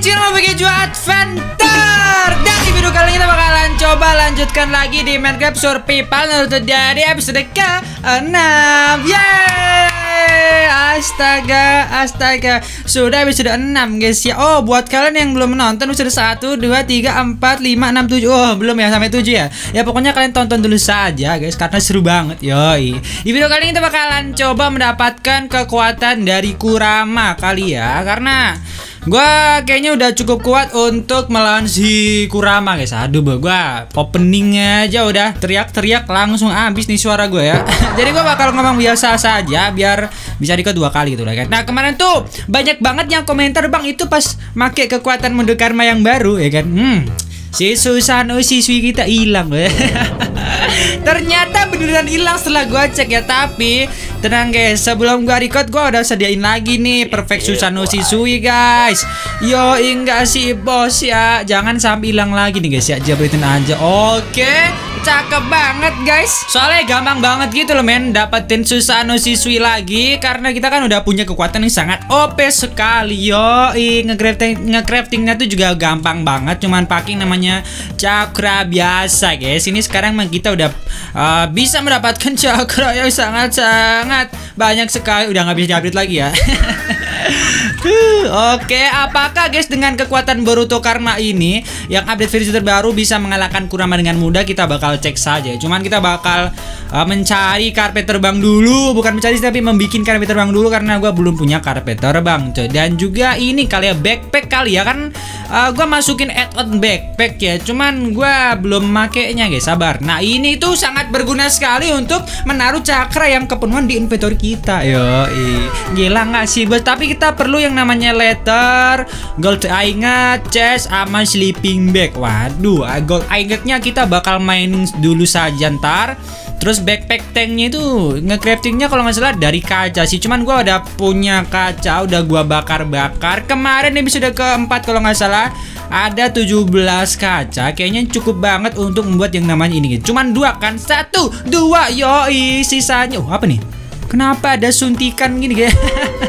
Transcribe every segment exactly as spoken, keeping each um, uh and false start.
channel Bekeju Adventure. Dan di video kali ini kita bakalan coba lanjutkan lagi di Minecraft Survival Naruto dari episode ke enam. Yeay, astaga, astaga, sudah episode enam guys ya. Oh, buat kalian yang belum menonton episode satu, dua, tiga, empat, lima, enam, tujuh. Oh, belum ya sampai tujuh ya. Ya pokoknya kalian tonton dulu saja guys, karena seru banget. Yoi. Di video kali ini kita bakalan coba mendapatkan kekuatan dari Kurama kali ya, karena gua kayaknya udah cukup kuat untuk melawan si Kurama guys. Aduh, gua openingnya aja udah teriak-teriak langsung habis nih suara gue ya. Jadi gua bakal ngomong biasa saja biar bisa di kedua kali gitu lah kan. Nah kemarin tuh banyak banget yang komentar, bang itu pas make kekuatan Mundo Karma yang baru ya kan. Hmm, si Susanoo siswi kita hilang. Ternyata beneran hilang setelah gua cek ya. Tapi tenang guys, sebelum gua record gua udah sediain lagi nih perfect Susanoo siswi guys. Yo enggak sih bos ya, jangan sampai hilang lagi nih guys ya, jabritin aja. Oke, cakep banget guys. Soalnya gampang banget gitu loh men dapetin Susanoo siswi lagi, karena kita kan udah punya kekuatan yang sangat O P sekali. Yo, nge-crafting nge-craftingnya tuh juga gampang banget, cuman pakai namanya cakra biasa guys. Ini sekarang kita udah uh, bisa mendapatkan cakra yang sangat-sangat banyak sekali. Udah nggak bisa diupdate lagi ya. Oke, apakah guys dengan kekuatan Boruto Karma ini yang update versi terbaru bisa mengalahkan Kurama dengan mudah? Kita bakal cek saja. Cuman kita bakal uh, mencari karpet terbang dulu, bukan mencari tapi membikin karpet terbang dulu, karena gue belum punya karpet terbang coy. Dan juga ini kali ya backpack kali ya kan, uh, gue masukin add-on backpack ya, cuman gue belum makainya guys, sabar. Nah ini tuh sangat berguna sekali untuk menaruh cakra yang kepenuhan di inventory kita. Yo, gila nggak sih bos? Tapi kita perlu yang namanya letter, gold ingot, chest, sama sleeping bag. Waduh, gold ingotnya kita bakal mainin dulu saja ntar. Terus backpack tanknya itu nge-craftingnya kalau nggak salah dari kaca sih. Cuman gua udah punya kaca, udah gua bakar-bakar. Kemarin episode keempat kalau nggak salah ada tujuh belas kaca. Kayaknya cukup banget untuk membuat yang namanya ini. Cuman dua kan? Satu, dua, yoi. Sisanya, oh apa nih? Kenapa ada suntikan gini guys?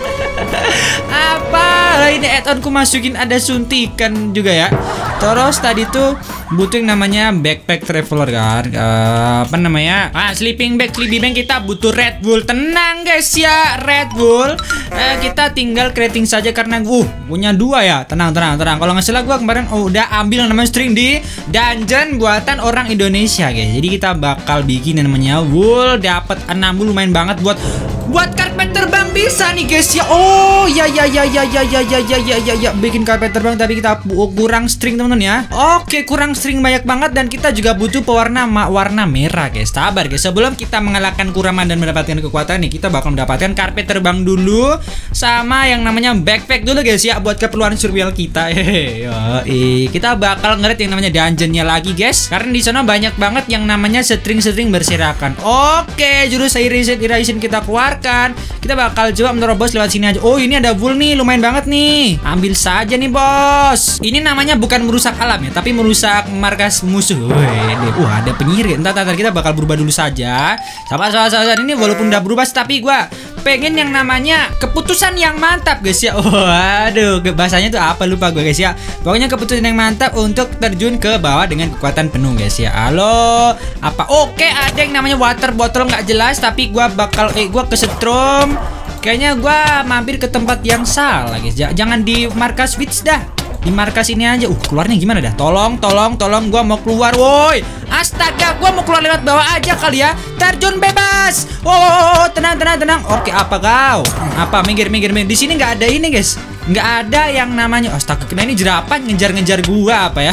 Apa ini add-onku masukin ada suntikan juga ya. Terus tadi tuh butuh yang namanya backpack traveler kan, uh, apa namanya, ah sleeping bag. Sleeping bag kita butuh Red Bull. Tenang guys ya, Red Bull uh, kita tinggal creating saja karena uh punya dua ya. Tenang tenang tenang. Kalau nggak salah gua kemarin oh, udah ambil yang namanya string di dungeon buatan orang Indonesia guys. Jadi kita bakal bikin yang namanya wool, dapat enam wool, lumayan banget buat buat karpet terbang bisa nih guys ya. Oh ya ya ya ya ya ya ya ya ya ya ya bikin karpet terbang, tapi kita kurang string teman-teman ya. Oke, kurang string banyak banget, dan kita juga butuh pewarna warna merah guys. Sabar guys, sebelum kita mengalahkan Kurama dan mendapatkan kekuatan nih, kita bakal mendapatkan karpet terbang dulu sama yang namanya backpack dulu guys ya, buat keperluan survival kita. Hehehe, kita bakal ngeliat yang namanya dungeonnya lagi guys, karena di sana banyak banget yang namanya string-string berserakan. Oke, jurus Iration Iration kita keluar. Kita bakal coba menerobos lewat sini aja. Oh ini ada wool nih, lumayan banget nih. Ambil saja nih bos. Ini namanya bukan merusak alam ya, tapi merusak markas musuh. Wih, wah ada penyihir. Entar, entar kita bakal berubah dulu saja. Sama saat ini walaupun udah berubah, tapi gua pengen yang namanya keputusan yang mantap guys ya. Waduh, oh, bahasanya tuh apa lupa gue guys ya. Pokoknya keputusan yang mantap untuk terjun ke bawah dengan kekuatan penuh guys ya. Halo, apa? Oke, ada yang namanya water bottle nggak jelas, tapi gua bakal eh gua kesetrum. Kayaknya gua mampir ke tempat yang salah guys. Jangan di markas switch dah. Di markas ini aja. Uh, keluarnya gimana dah? Tolong, tolong, tolong, gua mau keluar, woi. Astaga, gua mau keluar lewat bawah aja kali ya. Terjun bebas. Oh, tenang, tenang, tenang. Oke, apa kau? Apa? Minggir, minggir, minggir. Di sini nggak ada ini, guys. Nggak ada yang namanya. Astaga, kena ini jerapah ngejar-ngejar gua apa ya?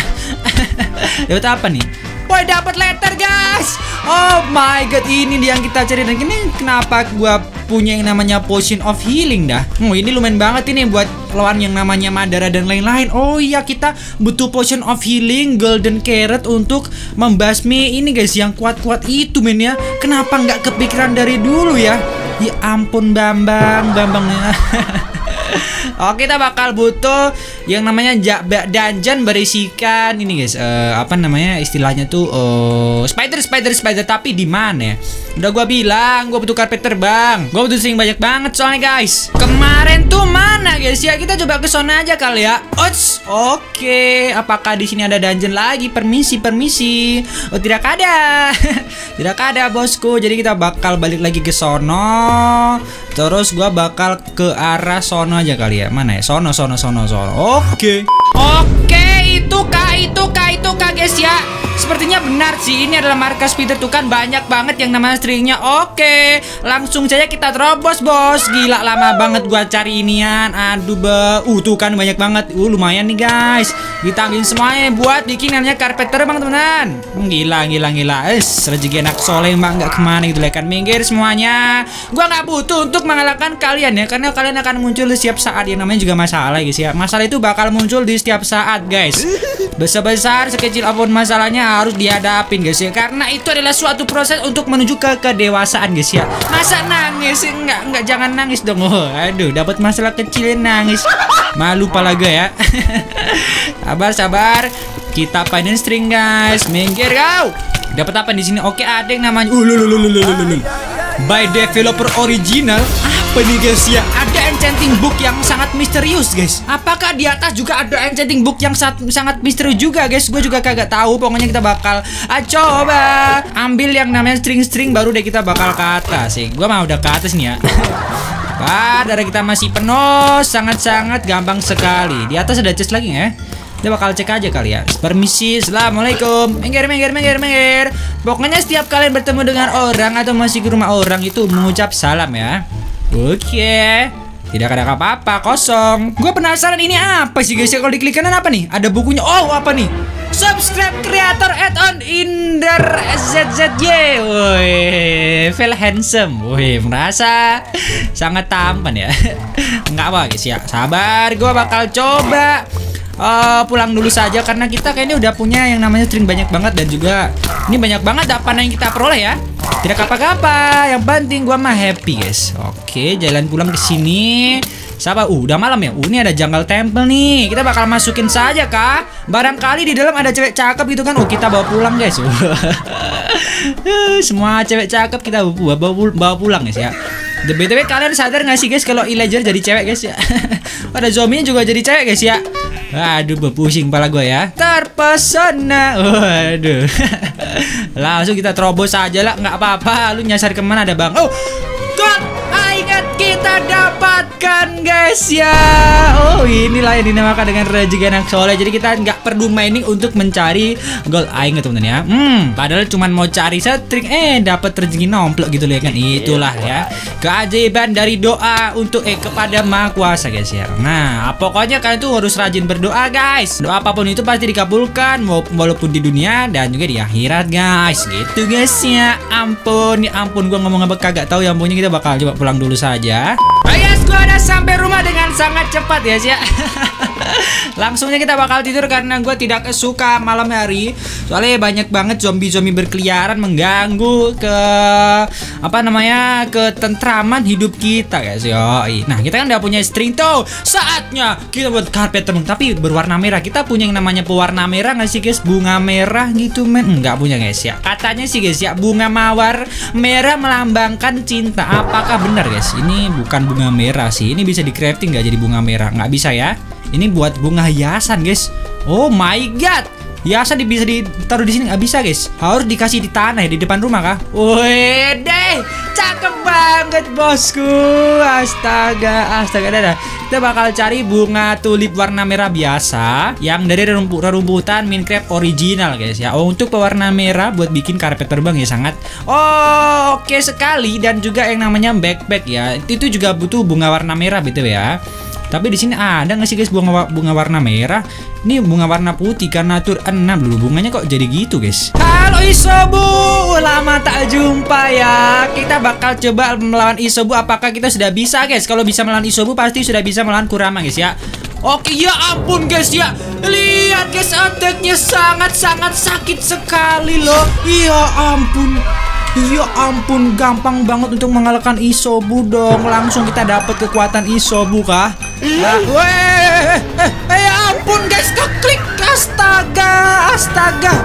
Dapat apa nih? Woi, dapat letter, guys. Oh my god, ini dia yang kita cari. Dan ini kenapa gua punya yang namanya potion of healing dah. Oh, ini lumayan banget ini buat lawan yang namanya Madara dan lain-lain. Oh iya, kita butuh potion of healing, golden carrot untuk membasmi ini guys yang kuat-kuat itu men ya. Kenapa nggak kepikiran dari dulu ya? Ya ampun Bambang, Bambang ya. Oke, kita bakal butuh yang namanya dungeon berisikan ini guys. Uh, apa namanya istilahnya tuh uh, spider spider spider tapi di mana ya? Udah gua bilang gua butuh karpet terbang. Gua butuh string banyak banget soalnya guys. Kemarin tuh mana guys ya? Kita coba ke sana aja kali ya. Ots. Oke, apakah di sini ada dungeon lagi? Permisi, permisi. Oh, tidak ada. Tidak ada bosku. Jadi kita bakal balik lagi ke sono. Terus gua bakal ke arah sono aja kali ya. Mana ya? Sono, sono, sono, sono. Oke. Oke, itu kah, itu kah, itu kah guys ya. Sepertinya benar sih, ini adalah markas Peter tuh kan banyak banget yang namanya stringnya. Oke, langsung saja kita terobos bos. Gila lama banget gua cari inian. Aduh be, uh tuh kan banyak banget. Uh lumayan nih guys. Kita ambilin semuanya buat bikin namanya karpet terbang teman-teman. Gila, gila, gila. Es, rezeki anak soleh mbak nggak kemana gitu kan. Minggir semuanya. Gua nggak butuh untuk mengalahkan kalian ya, karena kalian akan muncul di setiap saat. Yang namanya juga masalah guys ya. Masalah itu bakal muncul di setiap saat guys. Besar-besar, sekecil apapun masalahnya harus dihadapin guys ya, karena itu adalah suatu proses untuk menuju ke kedewasaan guys ya. Masa nangis? Enggak, enggak, jangan nangis dong. Oh, aduh, dapat masalah kecil nangis. Malu pala gue ya. Sabar, sabar. Kita painin string guys. Minggir kau. Dapat apa di sini? Oke, ada yang namanya uh, lululululululul. By developer original. Apa nih guys ya? Ada enchanting book yang sangat misterius guys. Apakah di atas juga ada enchanting book yang sangat, sangat misterius juga guys? Gue juga kagak tahu. Pokoknya kita bakal ah, coba ambil yang namanya string-string, baru deh kita bakal ke atas sih. Gue mau udah ke atas nih ya. Wah, darah kita masih penuh. Sangat-sangat gampang sekali. Di atas ada chest lagi ya. Kita bakal cek aja kali ya. Permisi, assalamualaikum. Minggir, minggir, minggir, minggir. Pokoknya setiap kalian bertemu dengan orang atau masih ke rumah orang itu mengucap salam ya. Oke. Tidak ada apa-apa, kosong. Gue penasaran ini apa sih guys ya? Kalau diklik kanan apa nih? Ada bukunya. Oh, apa nih? Subscribe creator add-on Inder Z Z Y. Woi, feel handsome. Woi, merasa sangat tampan ya. Enggak apa guys ya. Sabar, gue bakal coba Uh, pulang dulu saja karena kita kayaknya udah punya yang namanya string banyak banget, dan juga ini banyak banget apa yang kita peroleh ya. Tidak apa-apa, yang penting gua mah happy guys. Oke, jalan pulang ke sini. Sabar, uh, udah malam ya. Uh, ini ada jungle temple nih. Kita bakal masukin saja kah? Barangkali di dalam ada cewek cakep gitu kan. Oh, kita bawa pulang guys. Semua cewek cakep kita bawa, bawa, bawa pulang guys ya. B T W kalian sadar gak sih guys kalau Illager jadi cewek guys ya? Ada zombie juga jadi cewek guys ya. Aduh, berpusing kepala gue ya. Terpesona. Waduh. Langsung kita terobos aja lah, nggak apa-apa. Lu nyasar kemana ada bang? Oh, God, ingat kita dapatkan guys ya. Oh, inilah yang dinamakan dengan rezeki anak soleh. Jadi kita nggak perlu mining untuk mencari gold. Ingat teman-teman ya. Hmm, padahal cuma mau cari string, eh dapat rezeki nomplok gitu loh kan. Itulah ya keajaiban dari doa untuk eh kepada Maha Kuasa guys ya. Nah, pokoknya kalian tuh harus rajin berdoa guys. Doa apapun itu pasti dikabulkan, walaupun di dunia dan juga di akhirat guys. Gitu guys ya. Ampun, ya ampun, gua ngomong apa kagak tahu. Yang punya kita bakal coba pulang dulu saja. Oh yes, gua udah sampai rumah dengan sangat cepat guys ya. Langsungnya kita bakal tidur karena gue tidak suka malam hari. Soalnya banyak banget zombie-zombie berkeliaran mengganggu ke apa namanya ketentraman hidup kita guys. Yoi. Nah, kita kan udah punya string tuh. Saatnya kita buat karpet temen, tapi berwarna merah. Kita punya yang namanya pewarna merah nggak sih guys? Bunga merah gitu men? Enggak punya guys ya. Katanya sih guys ya, bunga mawar merah melambangkan cinta. Apakah benar guys? Ini bukan bunga merah sih. Ini bisa di crafting nggak jadi bunga merah? Nggak bisa ya. Ini buat bunga hiasan guys. Oh my god, hiasan bisa ditaruh di sini nggak bisa guys. Harus dikasih di tanah ya, di depan rumah kah? Wede, cakep banget bosku. Astaga, astaga dada. Kita bakal cari bunga tulip warna merah biasa yang dari rumputan Minecraft original guys ya. Oh, untuk pewarna merah buat bikin karpet terbang ya sangat oh, oke okay sekali. Dan juga yang namanya backpack ya, itu juga butuh bunga warna merah gitu ya. Tapi di sini ada nggak sih guys bunga bunga warna merah? Ini bunga warna putih karena tur enam dulu. Bunganya kok jadi gitu guys? Halo Isobu, lama tak jumpa ya. Kita bakal coba melawan Isobu. Apakah kita sudah bisa guys? Kalau bisa melawan Isobu pasti sudah bisa melawan Kurama guys ya. Oke, ya ampun guys ya. Lihat guys, attack-nya sangat-sangat sakit sekali loh. Ya ampun. Ya ampun, gampang banget untuk mengalahkan Isobu dong. Langsung kita dapat kekuatan Isobu kah? Nah, weh, eh, eh, ya ampun guys, keklik. Astaga, astaga.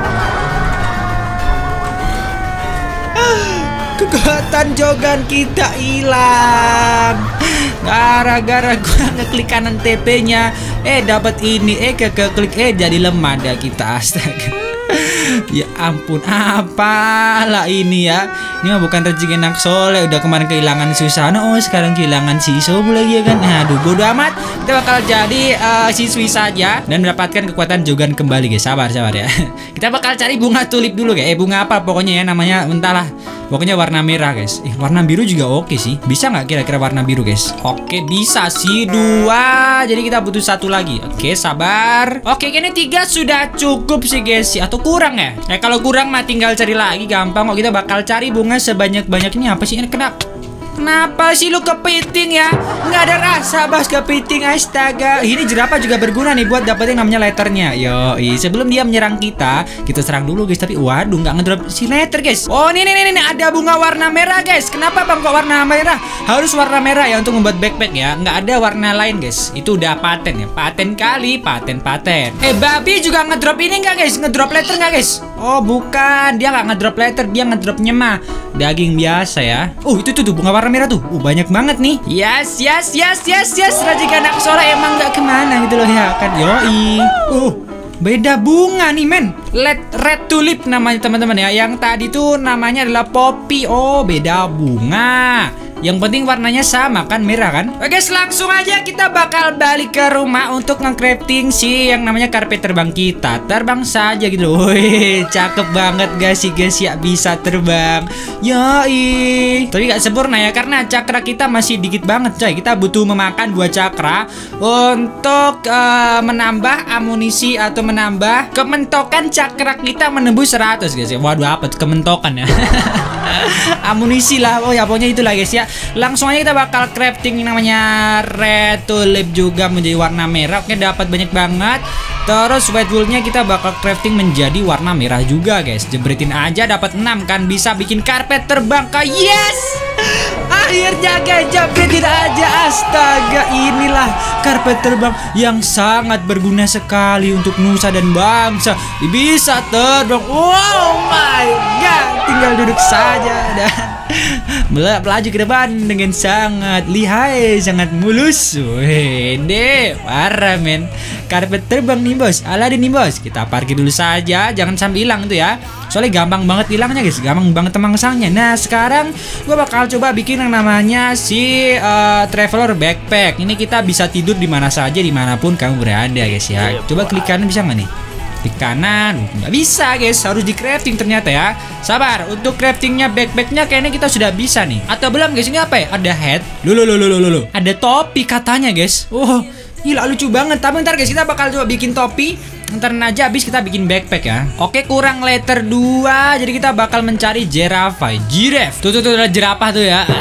Kekuatan Jogan kita hilang gara-gara gua ngeklik kanan T P-nya. Eh dapat ini, eh ke klik eh jadi lemah dah kita. Astaga. Ya ampun, apalah ini ya. Ini mah bukan rezeki anak soleh. Udah kemarin kehilangan Susano, oh sekarang kehilangan si Isobu lagi ya kan. Aduh bodo amat. Kita bakal jadi uh, siswi saja dan mendapatkan kekuatan Jogan kembali guys. Sabar sabar ya. Kita bakal cari bunga tulip dulu guys. Eh bunga apa pokoknya ya namanya, entahlah. Pokoknya warna merah guys. Eh warna biru juga oke sih. Bisa nggak kira-kira warna biru guys? Oke bisa sih, dua. Jadi kita butuh satu lagi. Oke sabar. Oke kayaknya tiga sudah cukup sih guys. Atau kurang ya? Eh kalau kurang mah tinggal cari lagi, gampang kok. Kita bakal cari bunga sebanyak-banyaknya. Apa sih ini? Kenapa? Kenapa sih lu kepiting ya? Nggak ada rasa bas kepiting, astaga. Ini jerapah juga berguna nih buat dapetin namanya letternya. Yoi, sebelum dia menyerang kita, kita serang dulu guys. Tapi waduh, nggak ngedrop si letter guys. Oh ini nih nih nih ada bunga warna merah guys. Kenapa bang kok warna merah? Harus warna merah ya untuk membuat backpack ya. Nggak ada warna lain guys. Itu udah paten ya. Paten kali, paten paten. Eh babi juga ngedrop ini nggak guys? Ngedrop letter nggak guys? Oh bukan, dia nggak ngedrop letter, dia ngedropnya mah daging biasa ya. Oh itu tuh, tuh bunga warna merah tuh, uh, banyak banget nih. Yes, yes, yes, yes, yes. Rajikan anak sore emang nggak kemana gitu loh ya kan. Yoi. Uh, beda bunga nih men. Red, red tulip namanya teman-teman ya. Yang tadi tuh namanya adalah poppy. Oh beda bunga. Yang penting warnanya sama kan, merah kan. Oke guys, langsung aja kita bakal balik ke rumah untuk nge-crafting si yang namanya karpet terbang kita. Terbang saja gitu. Wih, cakep banget guys sih guys ya, bisa terbang. Yoi. Tapi gak sempurna ya karena cakra kita masih dikit banget coy. Kita butuh memakan dua cakra untuk uh, menambah amunisi atau menambah kementokan cakra kita menembus seratus guys ya. Waduh apa tuh kementokan ya. Amunisi lah. Oh ya pokoknya itulah guys ya. Langsung aja kita bakal crafting namanya red tulip juga menjadi warna merah. Oke dapat banyak banget. Terus white woolnya kita bakal crafting menjadi warna merah juga guys. Jebritin aja dapat enam kan, bisa bikin karpet terbang kak. Yes, akhirnya guys jebritin aja. Astaga, inilah karpet terbang yang sangat berguna sekali untuk nusa dan bangsa. Bisa terbang. Oh my god, tinggal duduk saja dan melaju ke depan dengan sangat lihai, sangat mulus. Wede, parah men. Karpet terbang nih bos, Aladin nih bos. Kita parkir dulu saja, jangan sampai hilang tuh ya. Soalnya gampang banget hilangnya guys, gampang banget temangsangnya. Nah sekarang gue bakal coba bikin yang namanya si uh, traveler backpack. Ini kita bisa tidur di mana saja, dimanapun kamu berada guys ya. Coba klik kanan bisa nggak nih? Klik kanan, nggak bisa guys, harus di crafting ternyata ya. Sabar, untuk craftingnya backpacknya kayaknya kita sudah bisa nih. Atau belum guys, ini apa ya? Ada head, lulu lulu lulu lulu. Ada topi katanya guys. Oh gila lucu banget. Tapi ntar guys kita bakal coba bikin topi. Ntar aja habis kita bikin backpack ya. Oke kurang letter dua. Jadi kita bakal mencari jerapah. Giraffe. Tuh tuh tuh ada jerapah tuh ya.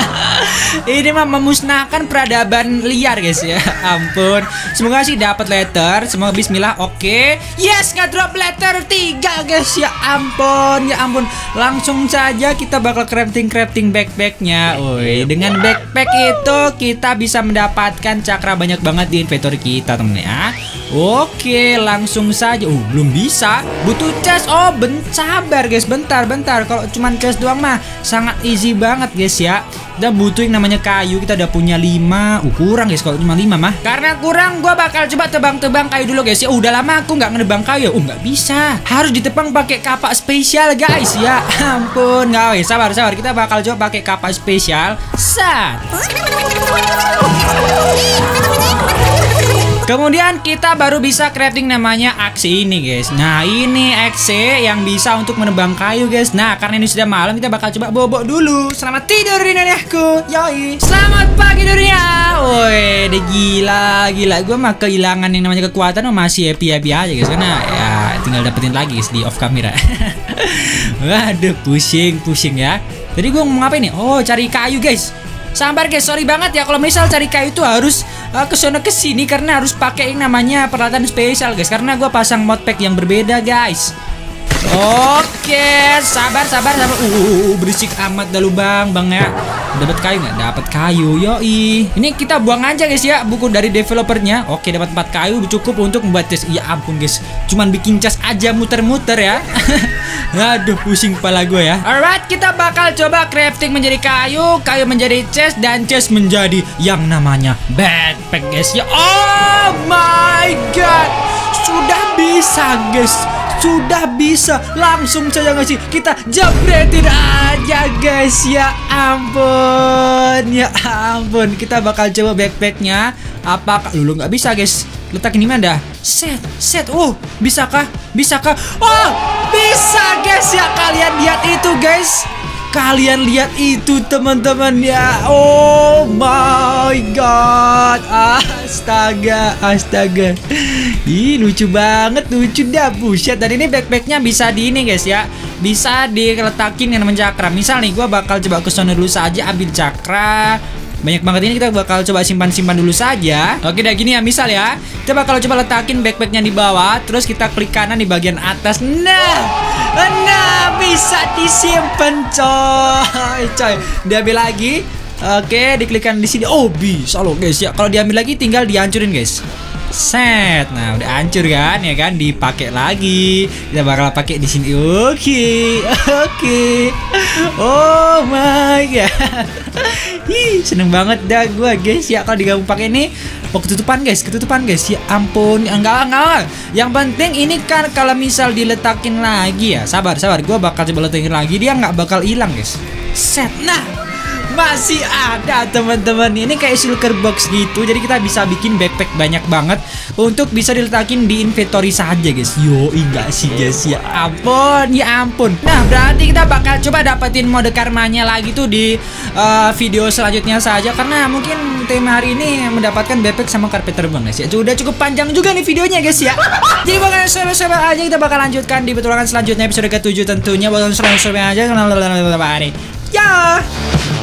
Ini mah memusnahkan peradaban liar guys ya. Ampun. Semoga sih dapat letter. Semoga bismillah. Oke. Yes, nggak drop letter tiga guys. Ya ampun, ya ampun. Langsung saja kita bakal crafting-crafting backpacknya. Woi, dengan backpack itu kita bisa mendapatkan cakra banyak banget di inventory kita temen ya. Oke, langsung saja. Oh, belum bisa. Butuh chest. Oh, bentar guys, bentar, bentar. Kalau cuman chest doang mah sangat easy banget guys ya. Kita butuh yang namanya kayu. Kita udah punya lima. Uh, kurang guys kalau cuma lima mah. Karena kurang, gua bakal coba tebang-tebang kayu dulu guys ya. Uh, udah lama aku nggak ngedebang kayu. Uh, nggak bisa. Harus ditebang pakai kapak spesial guys ya. Ampun, nggak weh. Sabar, sabar. Kita bakal coba pakai kapak spesial. Sat. Kemudian kita baru bisa crafting namanya axe ini guys. Nah ini axe yang bisa untuk menebang kayu guys. Nah karena ini sudah malam kita bakal coba bobok dulu. Selamat tidur duniaku. Yoi. Selamat pagi dunia. Woi deh gila gila. Gue mah kehilangan yang namanya kekuatan masih happy happy aja guys. Karena ya tinggal dapetin lagi guys di off camera. Waduh pusing pusing ya. Tadi gue ngomong apa ini? Oh cari kayu guys. Sabar guys, sorry banget ya kalau misal cari kayu itu harus uh, kesana kesini karena harus pakai yang namanya peralatan spesial guys. Karena gue pasang modpack yang berbeda guys. Oke, sabar sabar sabar. Uh, berisik amat dah lu bang, bang ya. Dapat kayu nggak? Dapat kayu, yoi. Ini kita buang aja guys ya, buku dari developernya. Oke, dapat empat kayu cukup untuk membuat chest. Ya ampun guys, cuman bikin cas aja muter-muter ya. Aduh, pusing kepala gue ya. Alright, kita bakal coba crafting menjadi kayu, kayu menjadi chest, dan chest menjadi yang namanya backpack guys ya. Oh my god, sudah bisa guys. Sudah bisa, langsung saja nggak sih kita jepretin aja guys. Ya ampun, ya ampun. Kita bakal coba backpacknya. Apakah dulu nggak bisa guys? Letakin di mana? Set, set. Oh, bisakah? Bisakah? Oh, bisa guys ya. Kalian lihat itu guys. Kalian lihat itu teman-teman ya. Oh my god. Astaga, astaga. Ih, lucu banget, lucu dah, buset. Dan ini backpacknya bisa di ini guys ya. Bisa diletakin yang namanya cakra. Misal nih, gue bakal coba ke sana dulu saja ambil cakra. Banyak banget ini, kita bakal coba simpan-simpan dulu saja. Oke dah gini ya, misal ya, kita bakal coba letakin backpacknya di bawah. Terus kita klik kanan di bagian atas. Nah, nah bisa disimpan coy, coy. Diambil lagi. Oke, diklik kanan di sini. Oh bisa loh guys ya. Kalau diambil lagi tinggal dihancurin guys. Set, nah udah hancur kan ya kan, dipakai lagi. Kita bakal pakai di sini. Oke, oke. Oh my god. Ih, seneng banget dah gue guys ya kalau digabung pakai ini. Oh ketutupan guys, ketutupan guys. Ya ampun, enggak enggak. Yang penting ini kan kalau misal diletakin lagi ya, sabar sabar. Gue bakal coba letakin lagi, dia nggak bakal hilang guys. Set, nah. Masih ada teman-teman. Ini kayak shulker box gitu. Jadi kita bisa bikin backpack banyak banget untuk bisa diletakin di inventory saja guys. Yo, enggak sih guys. Ya ampun, ya ampun. Nah berarti kita bakal coba dapetin mode karmanya lagi tuh di uh, video selanjutnya saja. Karena mungkin tema hari ini mendapatkan backpack sama karpet terbang guys ya. Sudah cukup panjang juga nih videonya guys ya. Jadi bakal sobat-sobat aja kita bakal lanjutkan di petualangan selanjutnya episode ketujuh tentunya. Bakal sobat-sobat aja. Ya.